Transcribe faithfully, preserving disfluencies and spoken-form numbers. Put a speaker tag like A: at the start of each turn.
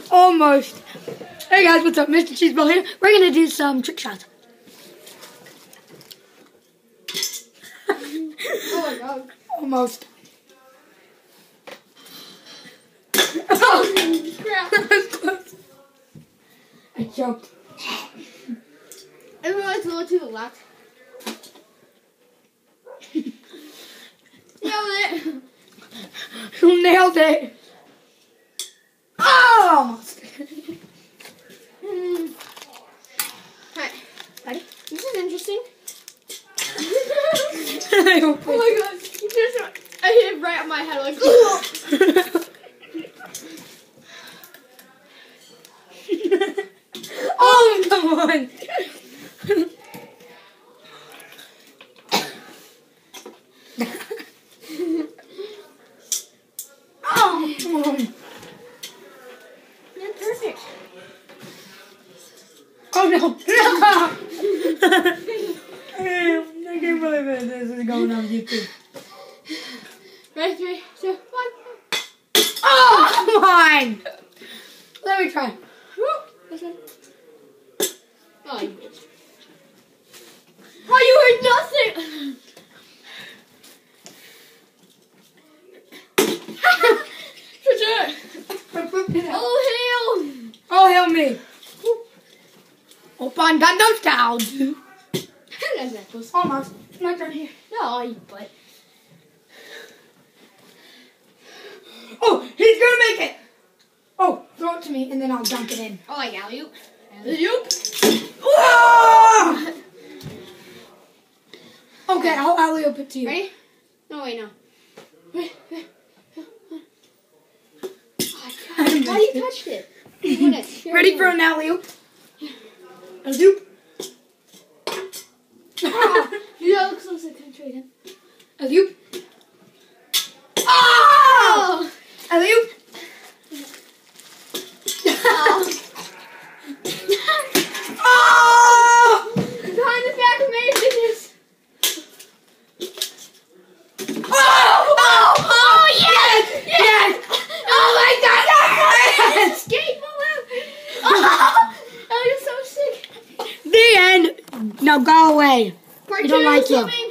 A: Almost. Hey guys, what's up? Mister Cheeseball here. We're gonna do some trick shots.
B: Oh my god.
A: Almost.
B: Oh, crap.
A: I choked.
B: Everyone's a little to the left. Nailed it.
A: You nailed it. Oh, almost.
B: mm. Alright.
A: Ready?
B: This is interesting.
A: I hope
B: Oh my god. You just, I hit it right on my head like, oh.
A: Oh, come on. Oh, come on.
B: That's perfect.
A: Oh, no. I can't believe it. This is going on YouTube.
B: Ready, three, two, one.
A: Oh, come on. Let me try.
B: This one. Oh, you bitch. Oh, you heard nothing! Oh, hell!
A: Oh, help me. Open Gundam style.
B: That's necklace.
A: Almost. My turn here.
B: No, you butt.
A: Oh, he's gonna make it. Oh, throw it to me and then I'll dunk it in.
B: Oh, like alley-oop. Alley-oop.
A: Whoa! Okay, I'll alley-oop it to you.
B: Ready? No, wait, no. Wait, wait. Oh, God. Why you touched it? You it.
A: Ready for an alley-oop? Alley-oop.
B: You know, it looks like I'm trading.
A: Alley-oop. Oh! Alley-oop.
B: Oh.
A: Oh!
B: Behind the back of my fingers.
A: Oh! Oh! Oh! Yes! Yes! Oh my God! Yes!
B: Escape Oh, oh, you're so sick.
A: The end. Now go away.
B: Part
A: You don't
B: two
A: like
B: is
A: you.
B: coming.